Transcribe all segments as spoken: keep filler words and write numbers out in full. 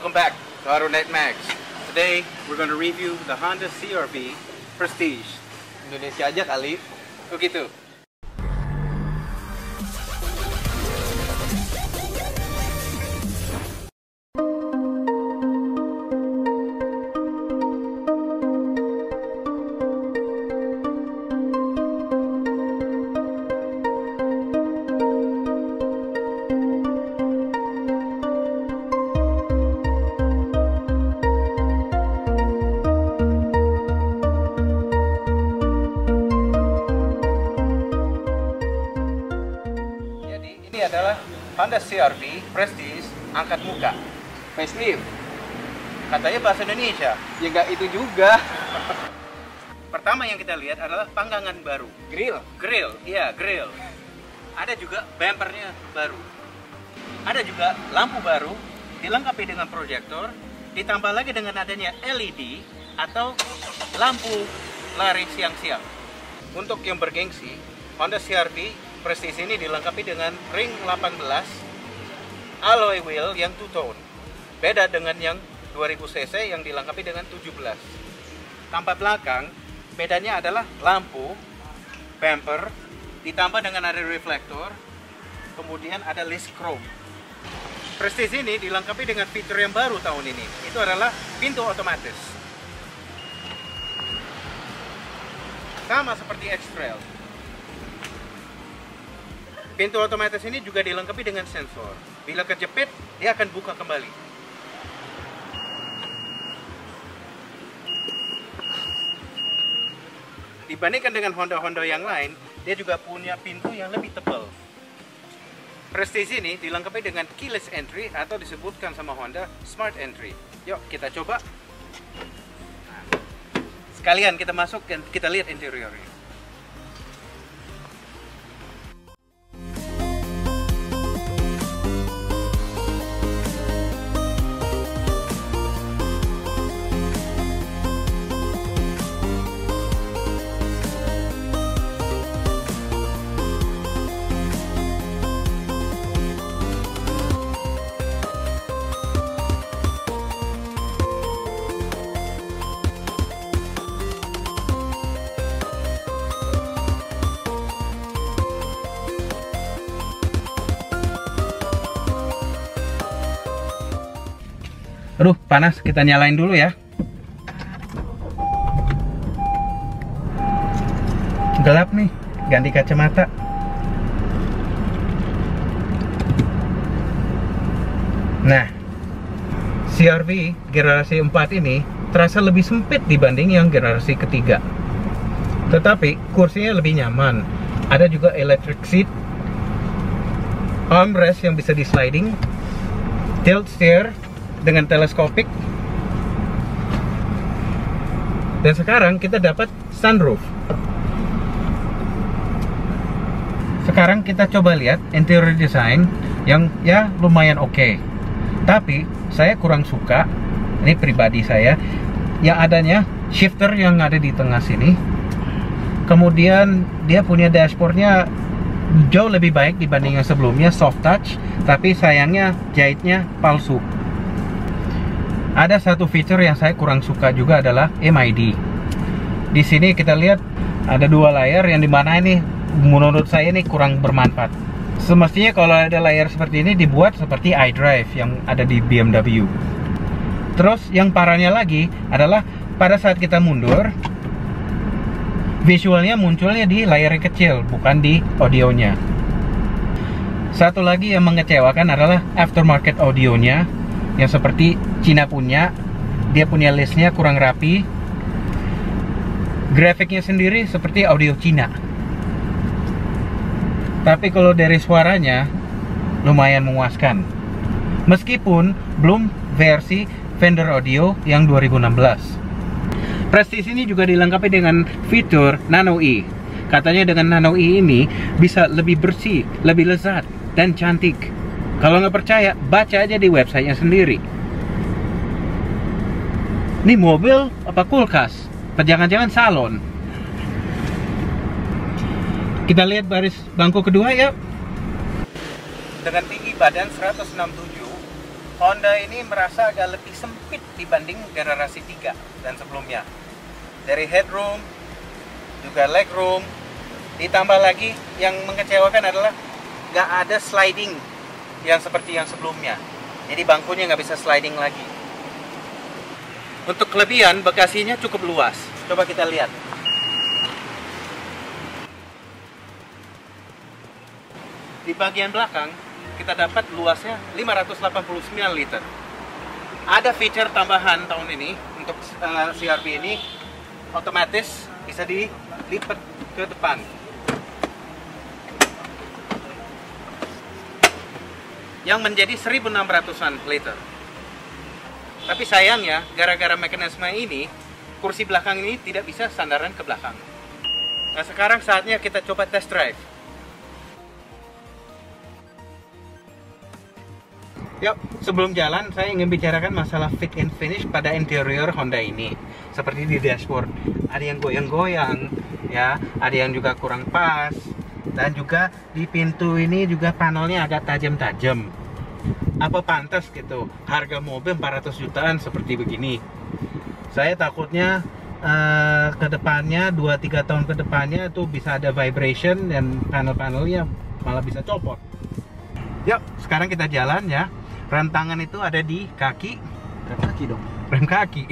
welcome back to AutoNet Max. Today we're going to review the Honda C R V Prestige. Indonesia aja kali. Begitu. Ini adalah Honda C R V Prestige angkat muka, Facelift. katanya bahasa Indonesia. Ya nggak itu juga. Pertama yang kita lihat adalah panggangan baru, Grill. grill, iya grill. Ada juga bumpernya baru. Ada juga lampu baru, dilengkapi dengan proyektor, ditambah lagi dengan adanya L E D atau lampu lari siang-siang. Untuk yang bergengsi, Honda C R V Prestige ini dilengkapi dengan ring delapan belas alloy wheel yang two tone. Beda dengan yang dua ribu cc yang dilengkapi dengan tujuh belas. Tampak belakang, bedanya adalah lampu, bumper, ditambah dengan ada reflektor, kemudian ada list chrome. Prestige ini dilengkapi dengan fitur yang baru tahun ini. Itu adalah pintu otomatis. Sama seperti X-Trail. Pintu otomatis ini juga dilengkapi dengan sensor. Bila kejepit, dia akan buka kembali. Dibandingkan dengan Honda-Honda yang lain, dia juga punya pintu yang lebih tebal. Prestige ini dilengkapi dengan keyless entry atau disebutkan sama Honda Smart Entry. Yuk kita coba. Nah, sekalian kita masuk dan kita lihat interiornya. Aduh, panas. Kita nyalain dulu ya. Gelap nih. Ganti kacamata. Nah, C R V generasi empat ini terasa lebih sempit dibanding yang generasi ketiga. Tetapi kursinya lebih nyaman. Ada juga electric seat, armrest yang bisa di sliding, tilt steer dengan teleskopik, dan sekarang kita dapat sunroof. Sekarang kita coba lihat interior design yang ya lumayan oke okay. Tapi saya kurang suka, ini pribadi saya, yang adanya shifter yang ada di tengah sini. Kemudian dia punya dashboardnya jauh lebih baik dibanding yang sebelumnya, soft touch, tapi sayangnya jahitnya palsu. Ada satu fitur yang saya kurang suka juga adalah M I D. Di sini kita lihat ada dua layar yang dimana ini menurut saya ini kurang bermanfaat. Semestinya kalau ada layar seperti ini dibuat seperti iDrive yang ada di B M W. Terus yang parahnya lagi adalah pada saat kita mundur, visualnya munculnya di layar yang kecil, bukan di audionya. Satu lagi yang mengecewakan adalah aftermarket audionya, yang seperti Cina punya. Dia punya listnya kurang rapi. Grafiknya sendiri seperti audio Cina. Tapi kalau dari suaranya lumayan memuaskan. Meskipun belum versi Fender Audio yang dua ribu enam belas. Prestige ini juga dilengkapi dengan fitur Nano E. Katanya dengan Nano E ini bisa lebih bersih, lebih lezat, dan cantik. Kalau nggak percaya, baca aja di websitenya sendiri. Ini mobil apa kulkas? Jangan-jangan salon. Kita lihat baris bangku kedua ya. Dengan tinggi badan seratus enam puluh tujuh, Honda ini merasa agak lebih sempit dibanding generasi tiga dan sebelumnya. Dari headroom, juga legroom, ditambah lagi yang mengecewakan adalah nggak ada sliding yang seperti yang sebelumnya. Jadi bangkunya nggak bisa sliding lagi. Untuk kelebihan, bagasinya cukup luas. Coba kita lihat. Di bagian belakang, kita dapat luasnya lima ratus delapan puluh sembilan liter. Ada feature tambahan tahun ini untuk uh, C R V ini, otomatis bisa dilipat ke depan. Yang menjadi seribu enam ratusan liter. Tapi sayangnya, gara-gara mekanisme ini, kursi belakang ini tidak bisa sandaran ke belakang. Nah, sekarang saatnya kita coba test drive. Yuk, sebelum jalan, saya ingin bicarakan masalah fit and finish pada interior Honda ini. Seperti di dashboard, ada yang goyang-goyang, ya, ada yang juga kurang pas, dan juga di pintu ini juga panelnya agak tajam-tajam. Apa pantas gitu, harga mobil empat ratus jutaan seperti begini? Saya takutnya uh, ke depannya, dua tiga tahun ke depannya itu bisa ada vibration dan panel-panelnya malah bisa copot. Yuk, sekarang kita jalan ya. Rem tangan itu ada di kaki. Rem kaki dong. Rem kaki.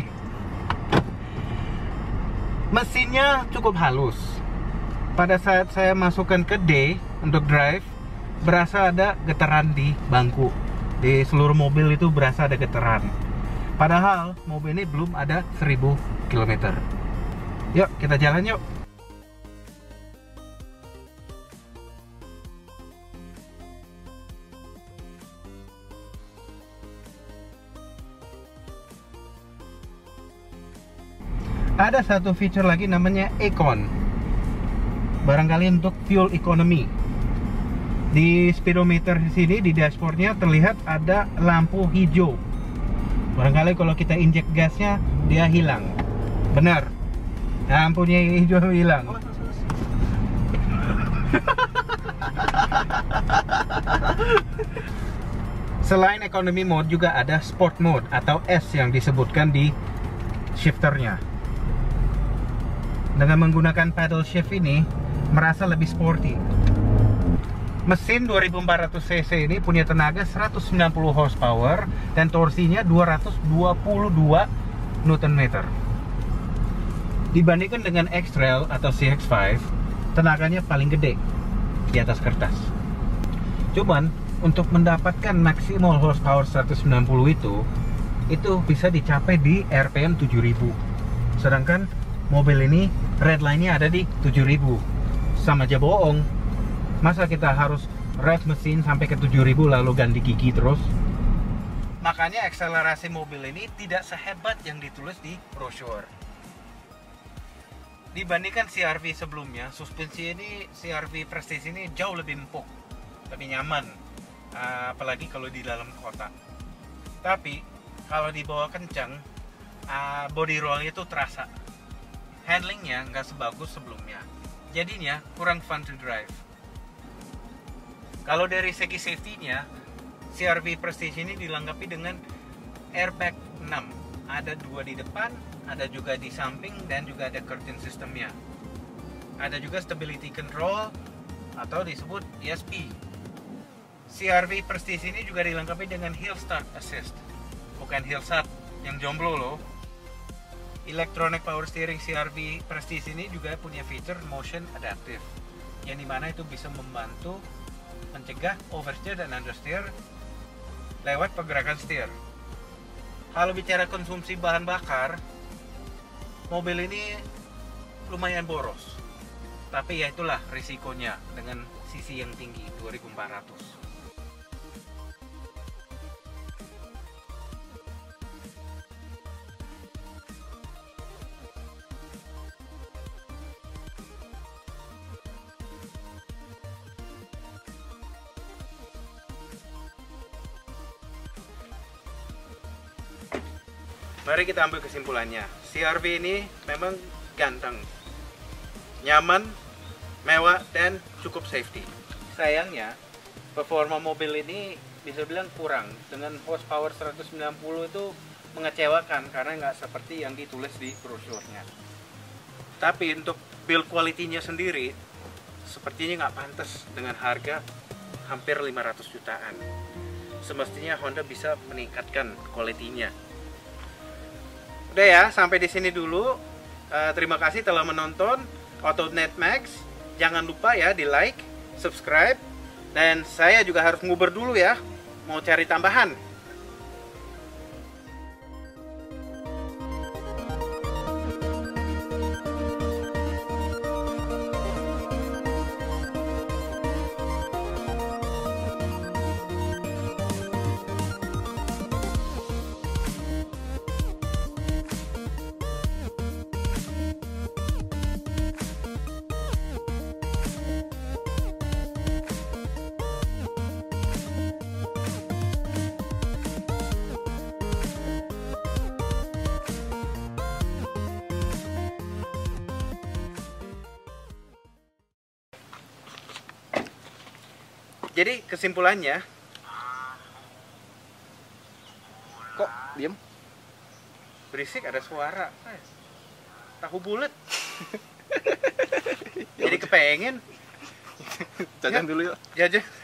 Mesinnya cukup halus. Pada saat saya masukkan ke D untuk drive, berasa ada getaran di bangku. Di seluruh mobil itu berasa ada getaran. Padahal mobil ini belum ada seribu kilometer. Yuk, kita jalan yuk. Ada satu feature lagi namanya Econ. Barangkali untuk fuel economy. Di speedometer di sini di dashboardnya terlihat ada lampu hijau. Barangkali kalau kita injek gasnya dia hilang. Benar. Lampunya hijau hilang. Selain economy mode juga ada sport mode atau S yang disebutkan di shifternya. Dengan menggunakan paddle shift ini merasa lebih sporty. Mesin dua ribu empat ratus cc ini punya tenaga seratus sembilan puluh horsepower dan torsinya dua ratus dua puluh dua newton meter. Dibandingkan dengan X-Trail atau C X lima, tenaganya paling gede di atas kertas. Cuman untuk mendapatkan maksimal horsepower seratus sembilan puluh itu itu bisa dicapai di R P M tujuh ribu. Sedangkan mobil ini redline-nya ada di tujuh ribu. Sama aja bohong. Masa kita harus rev mesin sampai ke tujuh ribu lalu ganti gigi terus? Makanya akselerasi mobil ini tidak sehebat yang ditulis di brosur. Dibandingkan C R V sebelumnya, suspensi ini C R V Prestige ini jauh lebih empuk, lebih nyaman, apalagi kalau di dalam kota. Tapi kalau dibawa kencang, body roll-nya itu terasa. Handlingnya nggak sebagus sebelumnya, jadinya kurang fun to drive. Kalau dari segi safety-nya, C R V Prestige ini dilengkapi dengan airbag enam. Ada dua di depan, ada juga di samping, dan juga ada curtain systemnya. Ada juga stability control atau disebut E S P. C R V Prestige ini juga dilengkapi dengan hill start assist, bukan hill start yang jomblo loh. Electronic power steering C R V Prestige ini juga punya fitur motion adaptive, yang dimana itu bisa membantu mencegah oversteer dan understeer lewat pergerakan setir. Kalau bicara konsumsi bahan bakar, mobil ini lumayan boros, tapi ya itulah risikonya dengan sisi yang tinggi dua ribu empat ratus. Mari kita ambil kesimpulannya. C R V ini memang ganteng, nyaman, mewah, dan cukup safety. Sayangnya, performa mobil ini bisa bilang kurang. Dengan horsepower seratus sembilan puluh itu mengecewakan karena nggak seperti yang ditulis di brosurnya. Tapi untuk build quality-nya sendiri sepertinya nggak pantas dengan harga hampir lima ratus jutaan. Semestinya Honda bisa meningkatkan quality-nya. Udah ya, sampai di sini dulu. Uh, terima kasih telah menonton AutoNet Max. Jangan lupa ya di like, subscribe, dan saya juga harus nguber dulu ya, mau cari tambahan. Jadi kesimpulannya, Kok diem? berisik ada suara. Tahu bulat. Jadi kepengen. Jajan dulu yuk. Jajan.